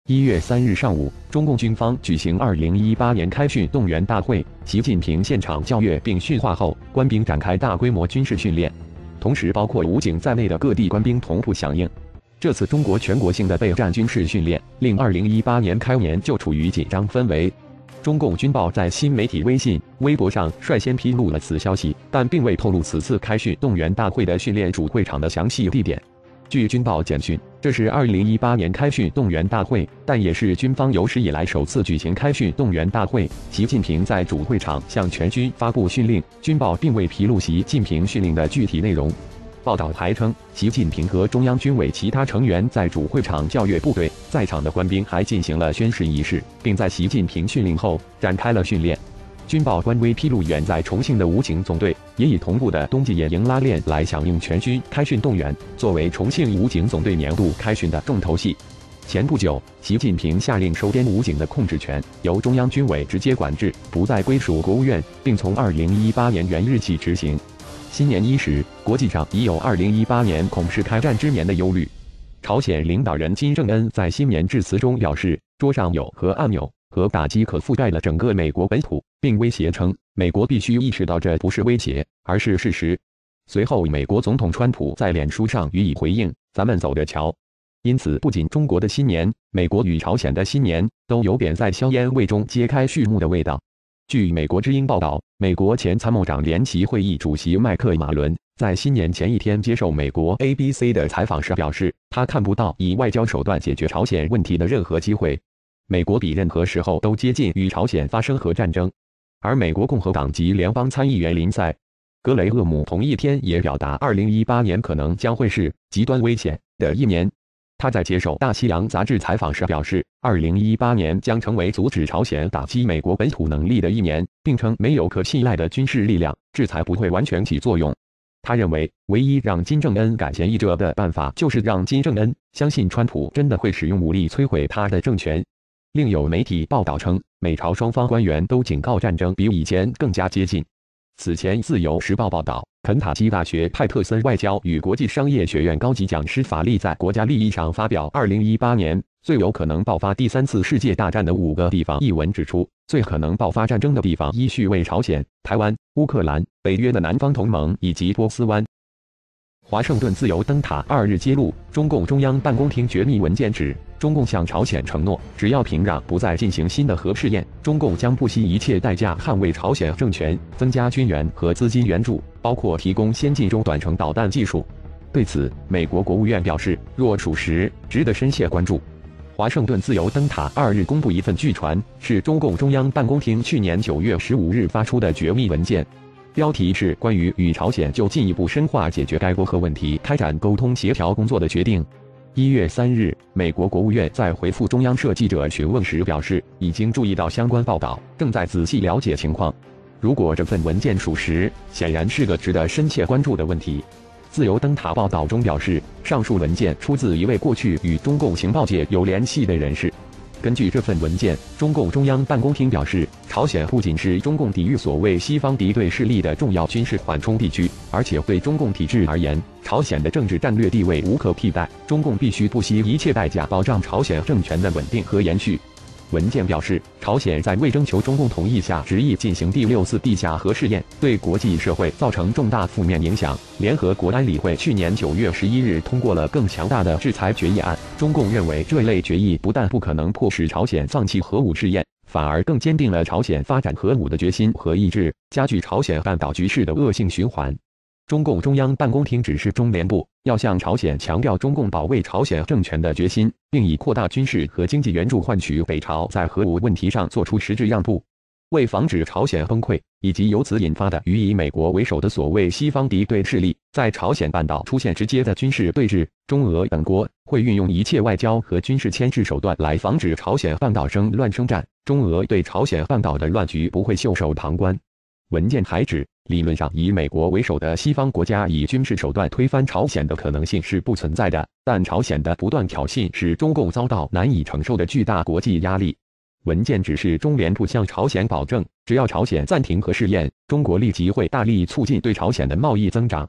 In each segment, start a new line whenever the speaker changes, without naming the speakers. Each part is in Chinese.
1月3日上午，中共军方举行2018年开训动员大会，习近平现场校阅并训话后，官兵展开大规模军事训练，同时包括武警在内的各地官兵同步响应。这次中国全国性的备战军事训练，令2018年开年就处于紧张氛围。中共军报在新媒体微信、微博上率先披露了此消息，但并未透露此次开训动员大会的训练主会场的详细地点。据军报简讯，这是2018年开训动员大会，但也是军方有史以来首次举行开训动员大会。习近平在主会场向全军发布训令，军报并未披露习近平训令的具体内容。报道还称，习近平和中央军委其他成员在主会场校阅部队，在场的官兵还进行了宣誓仪式，并在习近平训令后展开了训练。军报官微披露，远在重庆的武警总队也以同步的冬季野营拉练来响应全军开训动员，作为重庆武警总队年度开训的重头戏。前不久，习近平下令收编武警的控制权由中央军委直接管制，不再归属国务院，并从2018年元日起执行。新年伊始，国际上已有2018年恐是开战之年的忧虑。朝鲜领导人金正恩在新年致辞中表示，桌上有核按钮，核打击可覆盖了整个美国本土，并威胁称，美国必须意识到这不是威胁，而是事实。随后，美国总统川普在脸书上予以回应，咱们走着瞧。因此，不仅中国的新年，美国与朝鲜的新年都有点在硝烟味中揭开序幕的味道。据美国之音报道，美国前参谋长联席会议主席麦克马伦在新年前一天接受美国 ABC 的采访时表示，他看不到以外交手段解决朝鲜问题的任何机会。美国比任何时候都接近与朝鲜发生核战争。而美国共和党籍联邦参议员林赛·格雷厄姆同一天也表达，2018年可能将会是极端危险的一年。他在接受《大西洋》杂志采访时表示，2018年将成为阻止朝鲜打击美国本土能力的一年，并称没有可信赖的军事力量，制裁不会完全起作用。他认为，唯一让金正恩改弦易辙的办法，就是让金正恩相信川普真的会使用武力摧毁他的政权。另有媒体报道称，美朝双方官员都警告战争比以前更加接近。此前，《自由时报》报道，肯塔基大学派特森外交与国际商业学院高级讲师法利在国家利益上发表2018年最有可能爆发第三次世界大战的5个地方一文，指出，最可能爆发战争的地方依序为朝鲜、台湾、乌克兰、北约的南方同盟以及波斯湾。华盛顿自由灯塔2日揭露，中共中央办公厅绝密文件指，中共向朝鲜承诺，只要平壤不再进行新的核试验，中共将不惜一切代价捍卫朝鲜政权，增加军援和资金援助，包括提供先进中短程导弹技术。对此，美国国务院表示，若属实，值得深切关注。华盛顿自由灯塔2日公布一份据传是中共中央办公厅去年9月15日发出的绝密文件。标题是关于与朝鲜就进一步深化解决该国核问题开展沟通协调工作的决定。1月3日，美国国务院在回复中央社记者询问时表示，已经注意到相关报道，正在仔细了解情况。如果这份文件属实，显然是个值得深切关注的问题。自由灯塔报道中表示，上述文件出自一位过去与中共情报界有联系的人士。根据这份文件，中共中央办公厅表示，朝鲜不仅是中共抵御所谓西方敌对势力的重要军事缓冲地区，而且对中共体制而言，朝鲜的政治战略地位无可替代，中共必须不惜一切代价保障朝鲜政权的稳定和延续。文件表示，朝鲜在未征求中共同意下执意进行第6次地下核试验，对国际社会造成重大负面影响。联合国安理会去年9月11日通过了更强大的制裁决议案。中共认为这类决议不但不可能迫使朝鲜放弃核武试验，反而更坚定了朝鲜发展核武的决心和意志，加剧朝鲜半岛局势的恶性循环。中共中央办公厅指示中联部要向朝鲜强调中共保卫朝鲜政权的决心，并以扩大军事和经济援助换取北朝在核武问题上做出实质让步。为防止朝鲜崩溃以及由此引发的与以美国为首的所谓西方敌对势力在朝鲜半岛出现直接的军事对峙，中俄等国会运用一切外交和军事牵制手段来防止朝鲜半岛生乱生战，中俄对朝鲜半岛的乱局不会袖手旁观。文件还指，理论上以美国为首的西方国家以军事手段推翻朝鲜的可能性是不存在的，但朝鲜的不断挑衅使中共遭到难以承受的巨大国际压力。文件指示中联部向朝鲜保证，只要朝鲜暂停核试验，中国立即会大力促进对朝鲜的贸易增长。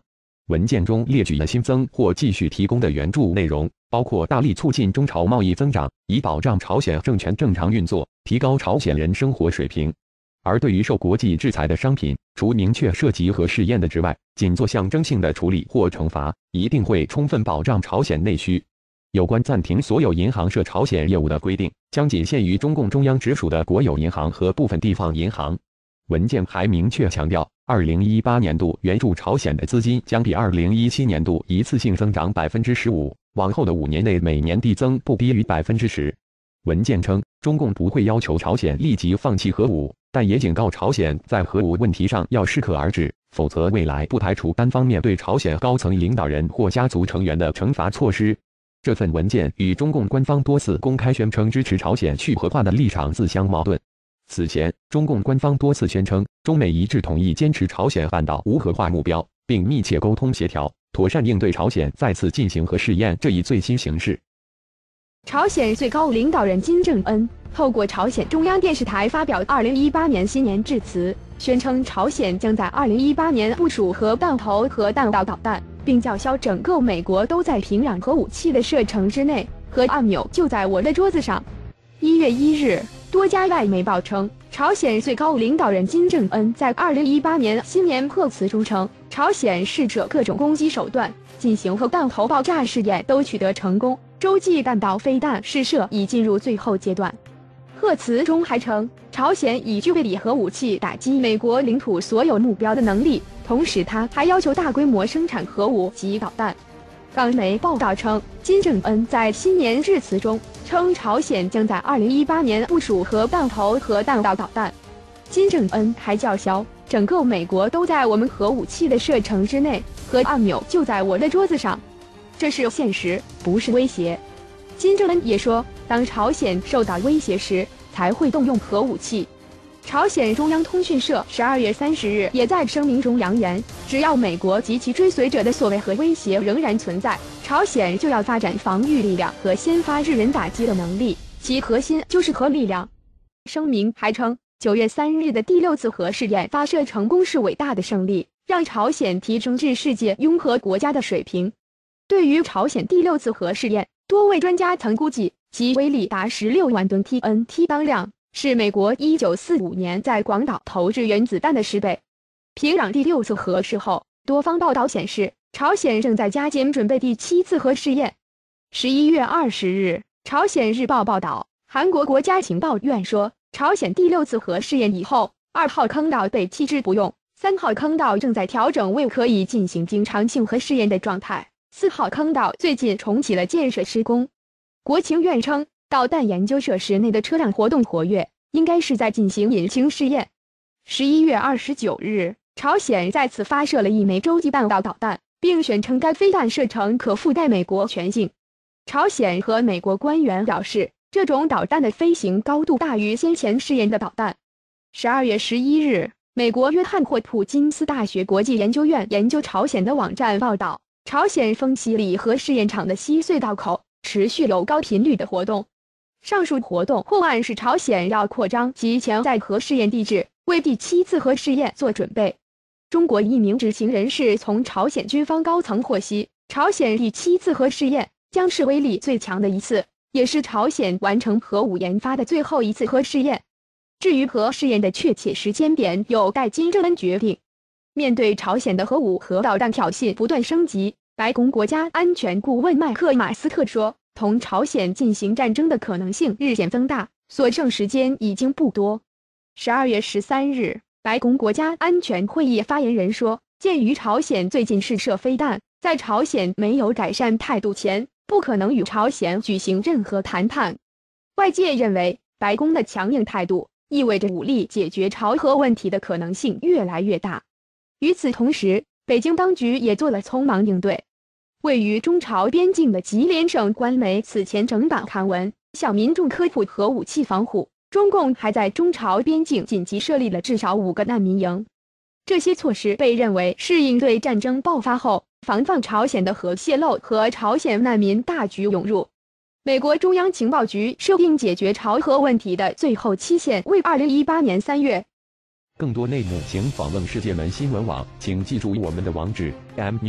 文件中列举了新增或继续提供的援助内容，包括大力促进中朝贸易增长，以保障朝鲜政权正常运作，提高朝鲜人生活水平。而对于受国际制裁的商品，除明确涉及核试验的之外，仅做象征性的处理或惩罚，一定会充分保障朝鲜内需。有关暂停所有银行涉朝鲜业务的规定，将仅限于中共中央直属的国有银行和部分地方银行。文件还明确强调，2018年度援助朝鲜的资金将比2017年度一次性增长15%，往后的5年内每年递增不低于10%。文件称，中共不会要求朝鲜立即放弃核武，但也警告朝鲜在核武问题上要适可而止，否则未来不排除单方面对朝鲜高层领导人或家族成员的惩罚措施。这份文件与中共官方多次公开宣称支持朝鲜去核化的立场自相矛盾。此前，中共官方多次宣称，中美一致同意坚持朝鲜半岛无核化目标，并密切沟通协调，妥善应对朝鲜再次进行核试验这一最新形势。
朝鲜最高领导人金正恩透过朝鲜中央电视台发表2018年新年致辞，宣称朝鲜将在2018年部署核弹头和弹道导弹，并叫嚣整个美国都在平壤核武器的射程之内，核按钮就在我的桌子上。1月1日，多家外媒报称，朝鲜最高领导人金正恩在2018年新年贺词中称，朝鲜试射各种攻击手段，进行核弹头爆炸试验都取得成功，洲际弹道飞弹试射已进入最后阶段。贺词中还称，朝鲜已具备以核武器打击美国领土所有目标的能力，同时他还要求大规模生产核武及导弹。港媒报道称，金正恩在新年致辞中称，朝鲜将在2018年部署核弹头和弹道导弹。金正恩还叫嚣，整个美国都在我们核武器的射程之内，核按钮就在我的桌子上。这是现实，不是威胁。金正恩也说，当朝鲜受到威胁时，才会动用核武器。朝鲜中央通讯社12月30日也在声明中扬言，只要美国及其追随者的所谓核威胁仍然存在，朝鲜就要发展防御力量和先发制人打击的能力，其核心就是核力量。声明还称，9月3日的第6次核试验发射成功是伟大的胜利，让朝鲜提升至世界拥核国家的水平。对于朝鲜第6次核试验，多位专家曾估计其威力达16万吨 TNT 当量，是美国1945年在广岛投掷原子弹的10倍。平壤第6次核试后，多方报道显示，朝鲜正在加紧准备第7次核试验。11月20日，朝鲜日报报道，韩国国家情报院说，朝鲜第6次核试验以后，2号坑道被弃之不用，3号坑道正在调整为可以进行经常性核试验的状态，4号坑道最近重启了建设施工。国情院称，导弹研究设施内的车辆活动活跃，应该是在进行引擎试验。11月29日，朝鲜再次发射了一枚洲际弹道导弹，并宣称该飞弹射程可覆盖美国全境。朝鲜和美国官员表示，这种导弹的飞行高度大于先前试验的导弹。12月11日，美国约翰霍普金斯大学国际研究院研究朝鲜的网站报道，朝鲜丰西里核试验场的西隧道口持续有高频率的活动。上述活动或暗示朝鲜要扩张其潜在核试验地址，为第7次核试验做准备。中国一名知情人士从朝鲜军方高层获悉，朝鲜第7次核试验将是威力最强的一次，也是朝鲜完成核武研发的最后一次核试验。至于核试验的确切时间点，有待金正恩决定。面对朝鲜的核武和导弹挑衅不断升级，白宫国家安全顾问麦克马斯特说，同朝鲜进行战争的可能性日渐增大，所剩时间已经不多。12月13日，白宫国家安全会议发言人说，鉴于朝鲜最近试射飞弹，在朝鲜没有改善态度前，不可能与朝鲜举行任何谈判。外界认为，白宫的强硬态度意味着武力解决朝核问题的可能性越来越大。与此同时，北京当局也做了匆忙应对。位于中朝边境的吉林省官媒此前整版刊文，向民众科普核武器防护。中共还在中朝边境紧急设立了至少5个难民营。这些措施被认为是应对战争爆发后，防范朝鲜的核泄漏和朝鲜难民大举涌入。美国中央情报局设定解决朝核问题的最后期限为2018年3月。
更多内幕请访问世界门新闻网，请记住我们的网址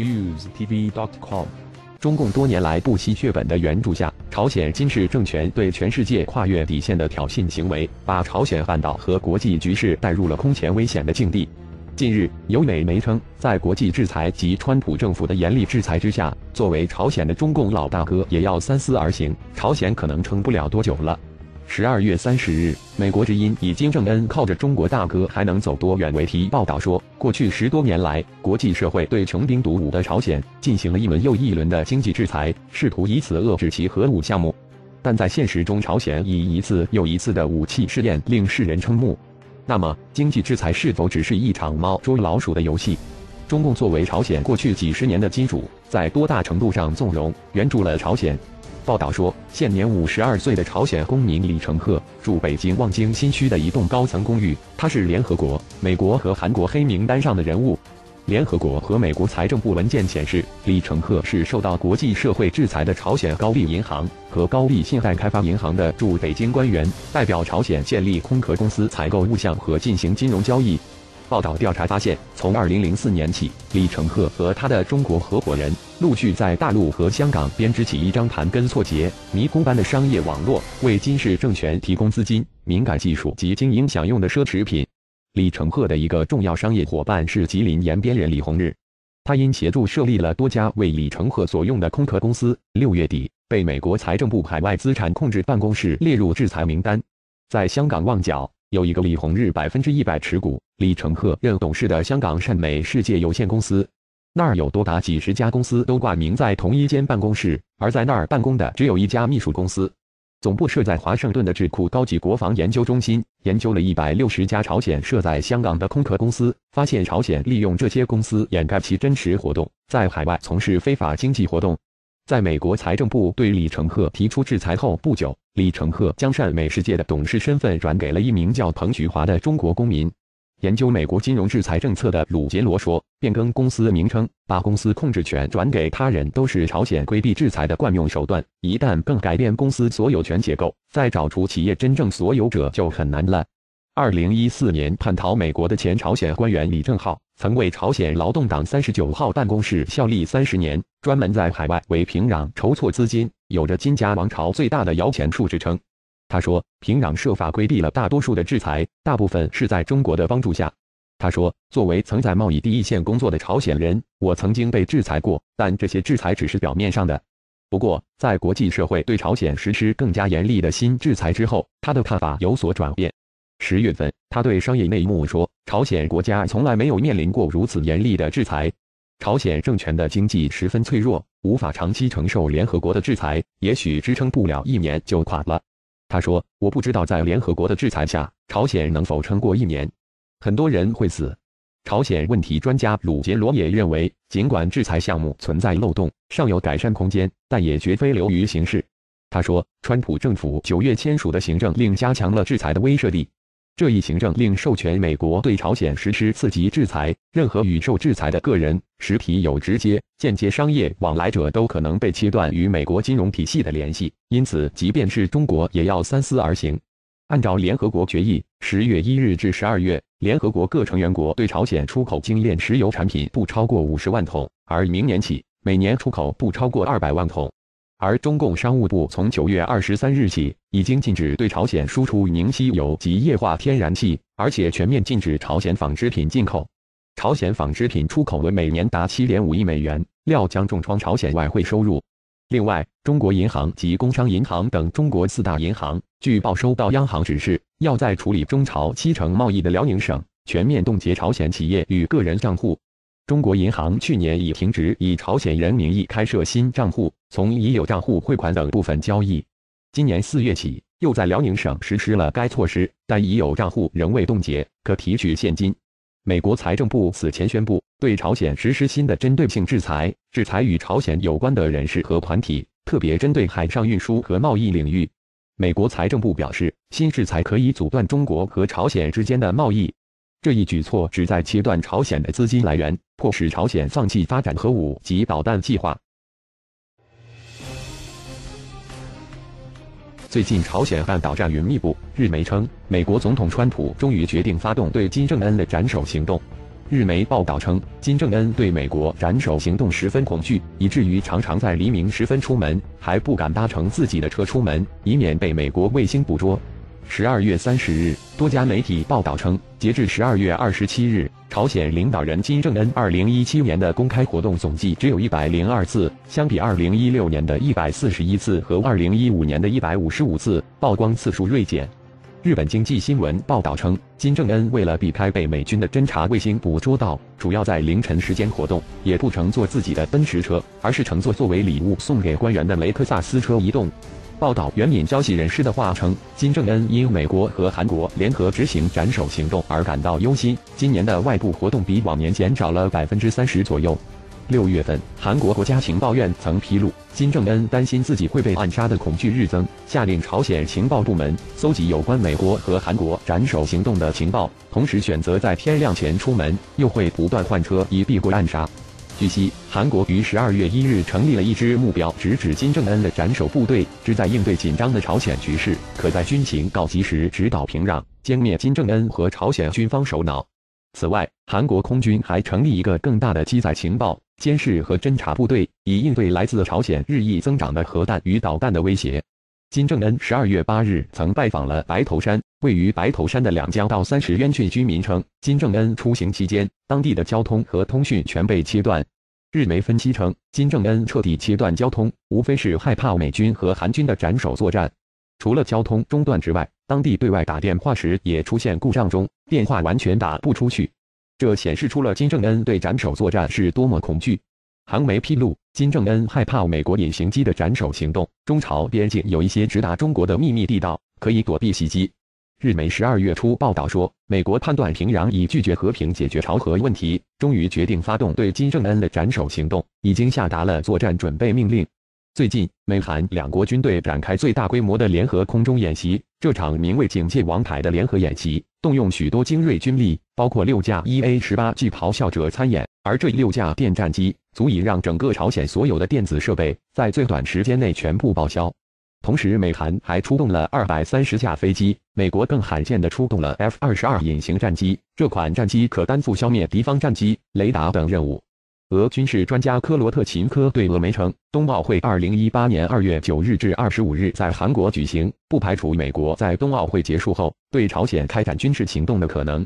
mnewstv.com。中共多年来不惜血本的援助下，朝鲜金氏政权对全世界跨越底线的挑衅行为，把朝鲜半岛和国际局势带入了空前危险的境地。近日，有美媒称，在国际制裁及川普政府的严厉制裁之下，作为朝鲜的中共老大哥也要三思而行，朝鲜可能撑不了多久了。12月30日，美国之音以金正恩靠着中国大哥还能走多远为题报道说，过去10多年来，国际社会对穷兵黩武的朝鲜进行了一轮又一轮的经济制裁，试图以此遏制其核武项目。但在现实中，朝鲜以一次又一次的武器试验令世人瞠目。那么，经济制裁是否只是一场猫捉老鼠的游戏？中共作为朝鲜过去几十年的金主，在多大程度上纵容援助了朝鲜？报道说，现年52岁的朝鲜公民李承赫住北京望京新区的一栋高层公寓，他是联合国、美国和韩国黑名单上的人物。联合国和美国财政部文件显示，李承赫是受到国际社会制裁的朝鲜高丽银行和高丽信贷开发银行的驻北京官员，代表朝鲜建立空壳公司采购物项和进行金融交易。报道调查发现，从2004年起，李承赫和他的中国合伙人陆续在大陆和香港编织起一张盘根错节、迷宫般的商业网络，为金氏政权提供资金、敏感技术及经营享用的奢侈品。李承赫的一个重要商业伙伴是吉林延边人李洪日，他因协助设立了多家为李承赫所用的空壳公司，6月底被美国财政部海外资产控制办公室列入制裁名单。在香港旺角有一个李洪日100%持股、李承赫任董事的香港善美世界有限公司，那儿有多达几十家公司都挂名在同一间办公室，而在那儿办公的只有一家秘书公司。总部设在华盛顿的智库高级国防研究中心研究了160家朝鲜设在香港的空壳公司，发现朝鲜利用这些公司掩盖其真实活动，在海外从事非法经济活动。在美国财政部对李承赫提出制裁后不久，李承赫将善美世界的董事身份转给了一名叫彭菊华的中国公民。研究美国金融制裁政策的鲁杰罗说，变更公司名称、把公司控制权转给他人都是朝鲜规避制裁的惯用手段。一旦更改变公司所有权结构，再找出企业真正所有者就很难了。2014年叛逃美国的前朝鲜官员李正浩曾为朝鲜劳动党39号办公室效力30年，专门在海外为平壤筹措资金，有着金家王朝最大的摇钱树之称。他说，平壤设法规避了大多数的制裁，大部分是在中国的帮助下。他说，作为曾在贸易第一线工作的朝鲜人，我曾经被制裁过，但这些制裁只是表面上的。不过，在国际社会对朝鲜实施更加严厉的新制裁之后，他的看法有所转变。10月份，他对商业内幕说，朝鲜国家从来没有面临过如此严厉的制裁。朝鲜政权的经济十分脆弱，无法长期承受联合国的制裁，也许支撑不了1年就垮了。他说，我不知道在联合国的制裁下，朝鲜能否撑过1年。很多人会死。朝鲜问题专家鲁杰罗也认为，尽管制裁项目存在漏洞，尚有改善空间，但也绝非流于形式。他说，川普政府9月签署的行政令加强了制裁的威慑力。这一行政令授权美国对朝鲜实施次级制裁，任何与受制裁的个人、实体有直接、间接商业往来者都可能被切断与美国金融体系的联系，因此即便是中国也要三思而行。按照联合国决议，10月1日至12月，联合国各成员国对朝鲜出口精炼石油产品不超过50万桶，而明年起，每年出口不超过200万桶。而中共商务部从9月23日起，已经禁止对朝鲜输出凝稀油及液化天然气，而且全面禁止朝鲜纺织品进口。朝鲜纺织品出口额每年达7.5亿美元，料将重创朝鲜外汇收入。另外，中国银行及工商银行等中国4大银行，据报收到央行指示，要在处理中朝7成贸易的辽宁省，全面冻结朝鲜企业与个人账户。中国银行去年已停止以朝鲜人名义开设新账户，从已有账户汇款等部分交易。今年4月起，又在辽宁省实施了该措施，但已有账户仍未冻结，可提取现金。美国财政部此前宣布，对朝鲜实施新的针对性制裁，制裁与朝鲜有关的人士和团体，特别针对海上运输和贸易领域。美国财政部表示，新制裁可以阻断中国和朝鲜之间的贸易。这一举措旨在切断朝鲜的资金来源，迫使朝鲜放弃发展核武及导弹计划。 最近朝鲜半岛战云密布，日媒称，美国总统川普终于决定发动对金正恩的斩首行动。日媒报道称，金正恩对美国斩首行动十分恐惧，以至于常常在黎明时分出门，还不敢搭乘自己的车出门，以免被美国卫星捕捉。12月30日，多家媒体报道称，截至12月27日，朝鲜领导人金正恩2017年的公开活动总计只有102次，相比2016年的141次和2015年的155次，曝光次数锐减。日本经济新闻报道称，金正恩为了避开被美军的侦察卫星捕捉到，主要在凌晨时间活动，也不乘坐自己的奔驰车，而是乘坐作为礼物送给官员的雷克萨斯车移动。报道援引消息人士的话称，金正恩因美国和韩国联合执行斩首行动而感到忧心，今年的外部活动比往年减少了30%左右。6月份，韩国国家情报院曾披露，金正恩担心自己会被暗杀的恐惧日增，下令朝鲜情报部门搜集有关美国和韩国斩首行动的情报，同时选择在天亮前出门，又会不断换车以避过暗杀。据悉，韩国于12月1日成立了一支目标直指金正恩的斩首部队，旨在应对紧张的朝鲜局势，可在军情告急时指导平壤，歼灭金正恩和朝鲜军方首脑。此外，韩国空军还成立一个更大的机载情报、监视和侦察部队，以应对来自朝鲜日益增长的核弹与导弹的威胁。金正恩12月8日曾拜访了白头山，位于白头山的两江道30冤郡居民称，金正恩出行期间，当地的交通和通讯全被切断。日媒分析称，金正恩彻底切断交通，无非是害怕美军和韩军的斩首作战。除了交通中断之外，当地对外打电话时也出现故障中，电话完全打不出去。这显示出了金正恩对斩首作战是多么恐惧。韩媒披露，金正恩害怕美国隐形机的斩首行动，中朝边境有一些直达中国的秘密地道，可以躲避袭击。日媒12月初报道说，美国判断平壤已拒绝和平解决朝核问题，终于决定发动对金正恩的斩首行动，已经下达了作战准备命令。最近，美韩两国军队展开最大规模的联合空中演习，这场名为“警戒王牌”的联合演习，动用许多精锐军力，包括6架EA-18G咆哮者参演，而这6架电战机足以让整个朝鲜所有的电子设备在最短时间内全部报销。同时，美韩还出动了230架飞机，美国更罕见地出动了 F-22隐形战机，这款战机可担负消灭敌方战机、雷达等任务。俄军事专家科罗特琴科对俄媒称，冬奥会2018年2月9日至25日在韩国举行，不排除美国在冬奥会结束后对朝鲜开展军事行动的可能。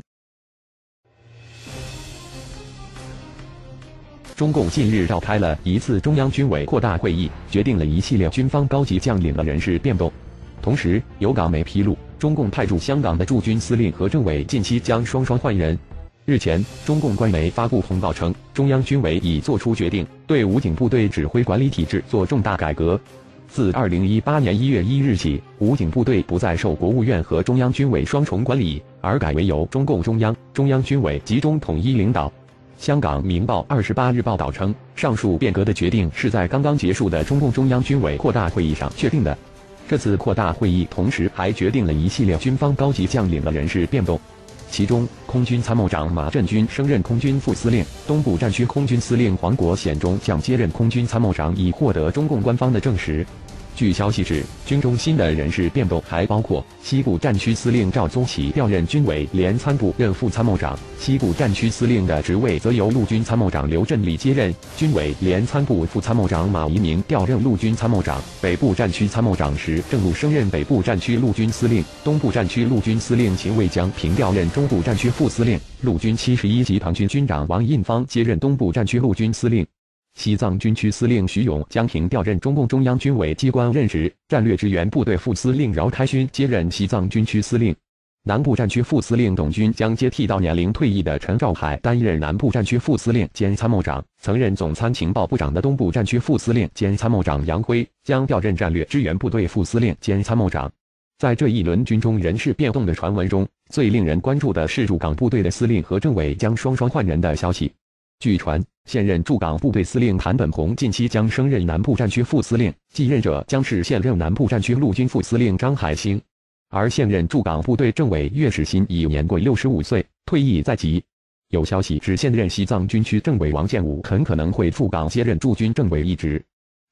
中共近日召开了一次中央军委扩大会议，决定了一系列军方高级将领的人事变动。同时，有港媒披露，中共派驻香港的驻军司令和政委近期将双双换人。日前，中共官媒发布通报称，中央军委已作出决定，对武警部队指挥管理体制做重大改革。自2018年1月1日起，武警部队不再受国务院和中央军委双重管理，而改为由中共中央、中央军委集中统一领导。香港《明报》28日报道称，上述变革的决定是在刚刚结束的中共中央军委扩大会议上确定的。这次扩大会议同时还决定了一系列军方高级将领的人事变动，其中，空军参谋长马振军升任空军副司令，东部战区空军司令黄国显中将接任空军参谋长，已获得中共官方的证实。据消息指，军中新的人事变动还包括西部战区司令赵宗启调任军委联参部任副参谋长，西部战区司令的职位则由陆军参谋长刘振礼接任，军委联参部副参谋长马一鸣调任陆军参谋长，北部战区参谋长时正路升任北部战区陆军司令，东部战区陆军司令秦卫江平调任中部战区副司令，陆军71集团军军长王印方接任东部战区陆军司令。西藏军区司令徐勇将平调任中共中央军委机关任职，战略支援部队副司令饶开勋接任西藏军区司令。南部战区副司令董军将接替到年龄退役的陈兆海担任南部战区副司令兼参谋长，曾任总参情报部长的东部战区副司令兼参谋长杨辉将调任战略支援部队副司令兼参谋长。在这一轮军中人事变动的传闻中，最令人关注的是驻港部队的司令和政委将双双换人的消息。据传，现任驻港部队司令谭本宏近期将升任南部战区副司令，继任者将是现任南部战区陆军副司令张海兴。而现任驻港部队政委岳世新已年过65岁，退役在即。有消息指，现任西藏军区政委王建武很可能会赴港接任驻军政委一职。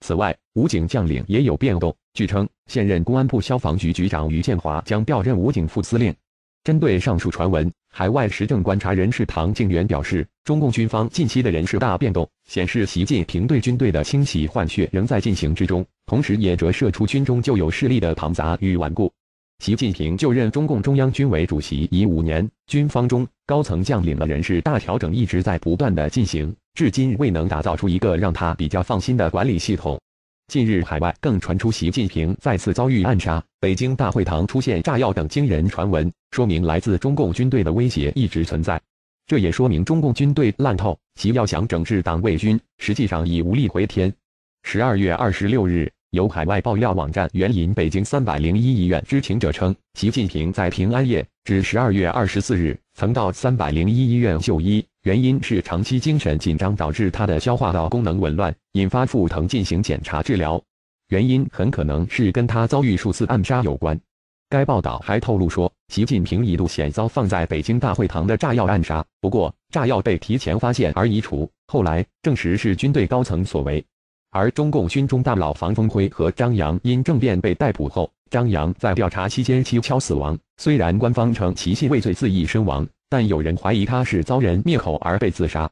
此外，武警将领也有变动。据称，现任公安部消防局局长于建华将调任武警副司令。针对上述传闻，海外时政观察人士唐静元表示，中共军方近期的人事大变动，显示习近平对军队的清洗换血仍在进行之中，同时也折射出军中旧有势力的庞杂与顽固。习近平就任中共中央军委主席已5年，军方中高层将领的人事大调整一直在不断的进行，至今未能打造出一个让他比较放心的管理系统。近日，海外更传出习近平再次遭遇暗杀，北京大会堂出现炸药等惊人传闻，说明来自中共军队的威胁一直存在。这也说明中共军队烂透，习要想整治党卫军，实际上已无力回天。12月26日，有海外爆料网站援引北京301医院知情者称，习近平在平安夜至12月24日曾到301医院就医，原因是长期精神紧张导致他的消化道功能紊乱，引发腹疼进行检查治疗，原因很可能是跟他遭遇数次暗杀有关。该报道还透露说，习近平一度险遭放在北京大会堂的炸药暗杀，不过炸药被提前发现而移除，后来证实是军队高层所为。而中共军中大佬房峰辉和张扬因政变被逮捕后，张扬在调查期间蹊跷死亡。虽然官方称其系畏罪自缢身亡，但有人怀疑他是遭人灭口而被自杀。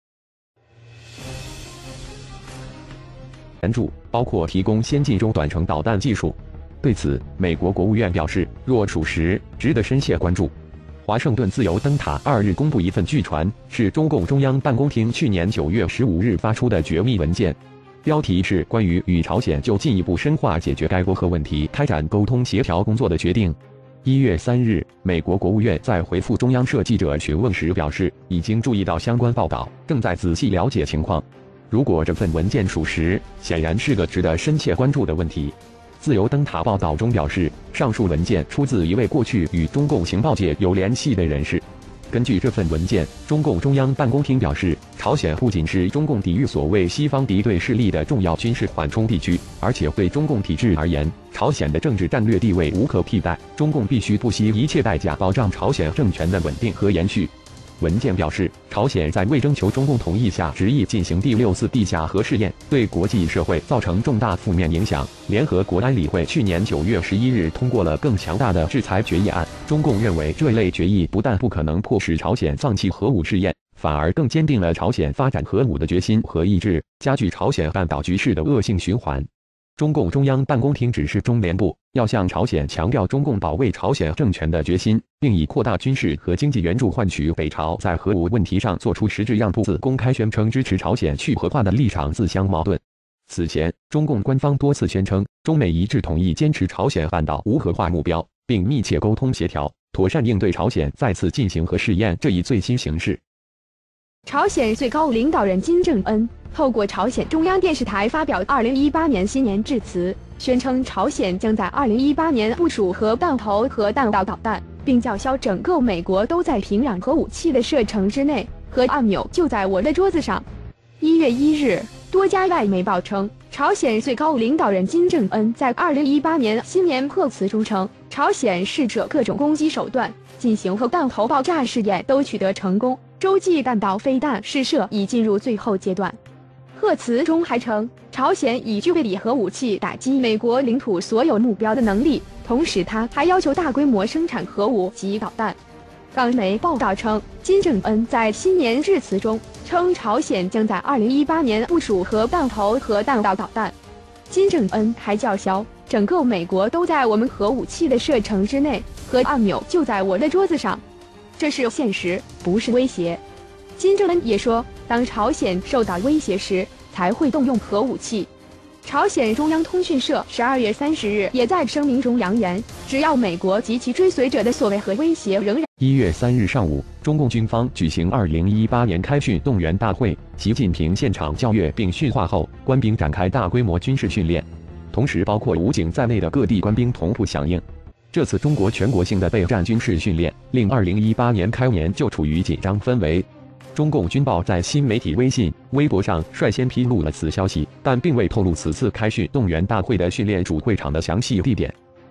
援助包括提供先进中短程导弹技术。对此，美国国务院表示，若属实，值得深切关注。华盛顿自由灯塔2日公布一份据传是中共中央办公厅去年9月15日发出的绝密文件。标题是关于与朝鲜就进一步深化解决该国核问题开展沟通协调工作的决定。1月3日，美国国务院在回复中央社记者询问时表示，已经注意到相关报道，正在仔细了解情况。如果这份文件属实，显然是个值得深切关注的问题。自由灯塔报道中表示，上述文件出自一位过去与中共情报界有联系的人士。根据这份文件，中共中央办公厅表示，朝鲜不仅是中共抵御所谓西方敌对势力的重要军事缓冲地区，而且对中共体制而言，朝鲜的政治战略地位无可替代，中共必须不惜一切代价保障朝鲜政权的稳定和延续。文件表示，朝鲜在未征求中共同意下执意进行第6次地下核试验，对国际社会造成重大负面影响。联合国安理会去年9月11日通过了更强大的制裁决议案。中共认为这类决议不但不可能迫使朝鲜放弃核武试验，反而更坚定了朝鲜发展核武的决心和意志，加剧朝鲜半岛局势的恶性循环。中共中央办公厅指示中联部要向朝鲜强调中共保卫朝鲜政权的决心，并以扩大军事和经济援助换取北朝在核武问题上做出实质让步。公开宣称支持朝鲜去核化的立场自相矛盾。此前，中共官方多次宣称，中美一致同意坚持朝鲜半岛无核化目标，并密切沟通协调，妥善应对朝鲜再次进行核试验这一最新形势。
朝鲜最高领导人金正恩透过朝鲜中央电视台发表2018年新年致辞，宣称朝鲜将在2018年部署核弹头和弹道导弹，并叫嚣整个美国都在平壤核武器的射程之内，核按钮就在我的桌子上。1月1日，多家外媒报称，朝鲜最高领导人金正恩在2018年新年贺词中称，朝鲜试着各种攻击手段进行核弹头爆炸试验都取得成功，洲际弹道飞弹试射已进入最后阶段。贺词中还称，朝鲜已具备以核武器打击美国领土所有目标的能力，同时他还要求大规模生产核武及导弹。港媒报道称，金正恩在新年致辞中称，朝鲜将在2018年部署核弹头和弹道导弹。金正恩还叫嚣，整个美国都在我们核武器的射程之内，核按钮就在我的桌子上。这是现实，不是威胁。金正恩也说，当朝鲜受到威胁时，才会动用核武器。朝鲜中央通讯社12月30日也在声明中扬言，只要美国及其追随者的所谓核威胁仍然。
1月3日上午，中共军方举行2018年开训动员大会，习近平现场校阅并训话后，官兵展开大规模军事训练，同时包括武警在内的各地官兵同步响应。这次中国全国性的备战军事训练，令2018年开年就处于紧张氛围。中共军报在新媒体微信、微博上率先披露了此消息，但并未透露此次开训动员大会的训练主会场的详细地点。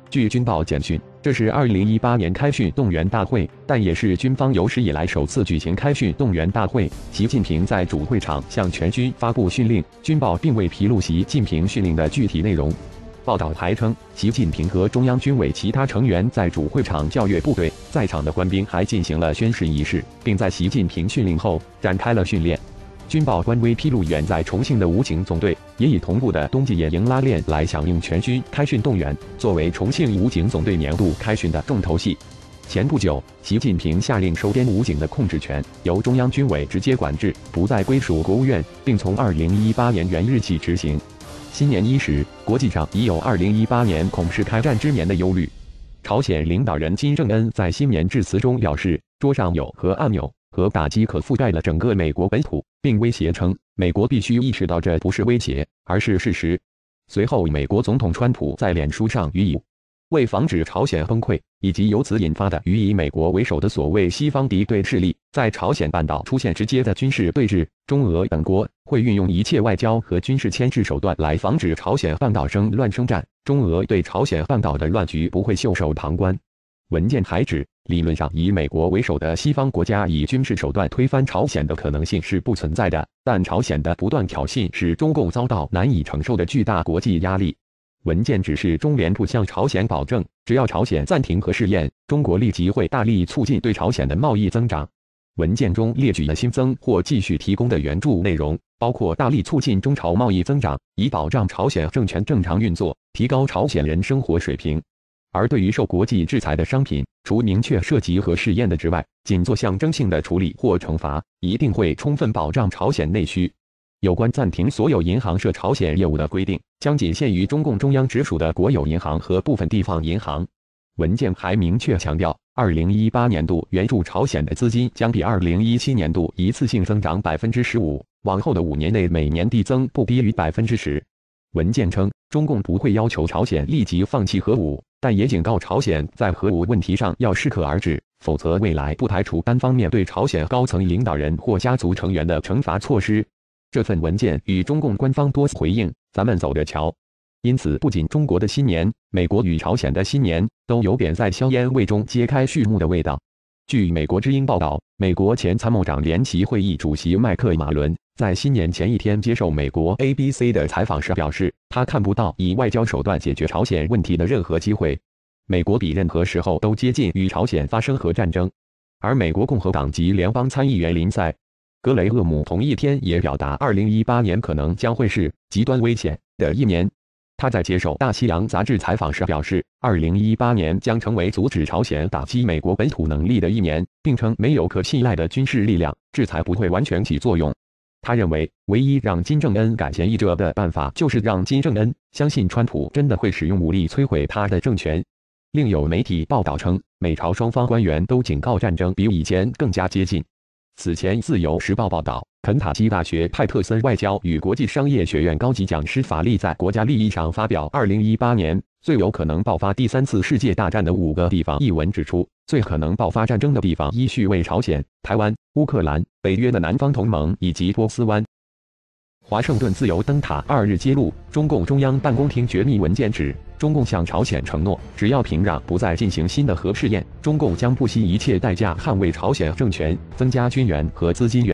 据军报简讯，这是2018年开训动员大会，但也是军方有史以来首次举行开训动员大会。习近平在主会场向全军发布训令，军报并未披露习近平训令的具体内容。报道还称，习近平和中央军委其他成员在主会场教阅部队，在场的官兵还进行了宣誓仪式，并在习近平训令后展开了训练。军报官微披露，远在重庆的武警总队也以同步的冬季野营拉练来响应全军开训动员，作为重庆武警总队年度开训的重头戏。前不久，习近平下令收编武警的控制权由中央军委直接管制，不再归属国务院，并从2018年元日起执行。新年伊始，国际上已有2018年恐是开战之年的忧虑。朝鲜领导人金正恩在新年致辞中表示，桌上有核按钮，核打击可覆盖了整个美国本土，并威胁称，美国必须意识到这不是威胁，而是事实。随后，美国总统川普在脸书上予以为防止朝鲜崩溃以及由此引发的以美国为首的所谓西方敌对势力在朝鲜半岛出现直接的军事对峙，中俄等国会运用一切外交和军事牵制手段来防止朝鲜半岛生乱生战，中俄对朝鲜半岛的乱局不会袖手旁观。文件还指，理论上以美国为首的西方国家以军事手段推翻朝鲜的可能性是不存在的，但朝鲜的不断挑衅使中共遭到难以承受的巨大国际压力。文件指示中联部向朝鲜保证，只要朝鲜暂停核试验，中国立即会大力促进对朝鲜的贸易增长。文件中列举了新增或继续提供的援助内容，包括大力促进中朝贸易增长，以保障朝鲜政权正常运作，提高朝鲜人生活水平。而对于受国际制裁的商品，除明确涉及核试验的之外，仅做象征性的处理或惩罚，一定会充分保障朝鲜内需。有关暂停所有银行涉朝鲜业务的规定，将仅限于中共中央直属的国有银行和部分地方银行。文件还明确强调，2018年度援助朝鲜的资金将比2017年度一次性增长15%，往后的5年内每年递增不低于10%。文件称，中共不会要求朝鲜立即放弃核武，但也警告朝鲜在核武问题上要适可而止，否则未来不排除单方面对朝鲜高层领导人或家族成员的惩罚措施。这份文件与中共官方多次回应，咱们走着瞧。因此，不仅中国的新年，美国与朝鲜的新年都有点在硝烟味中揭开序幕的味道。据美国之音报道，美国前参谋长联席会议主席麦克马伦在新年前一天接受美国 ABC 的采访时表示，他看不到以外交手段解决朝鲜问题的任何机会。美国比任何时候都接近与朝鲜发生核战争。而美国共和党籍联邦参议员林赛·格雷厄姆同一天也表达，2018年可能将会是极端危险的一年。他在接受《大西洋》杂志采访时表示，2018年将成为阻止朝鲜打击美国本土能力的一年，并称没有可信赖的军事力量，制裁不会完全起作用。他认为，唯一让金正恩改弦易辙的办法，就是让金正恩相信川普真的会使用武力摧毁他的政权。另有媒体报道称，美朝双方官员都警告战争比以前更加接近。此前，《自由时报》报道，肯塔基大学派特森外交与国际商业学院高级讲师法利在国家利益上发表2018年最有可能爆发第3次世界大战的5个地方一文，指出，最可能爆发战争的地方依序为朝鲜、台湾、乌克兰、北约的南方同盟以及波斯湾。华盛顿自由灯塔2日揭露，中共中央办公厅绝密文件指，中共向朝鲜承诺，只要平壤不再进行新的核试验，中共将不惜一切代价捍卫朝鲜政权，增加军援和资金援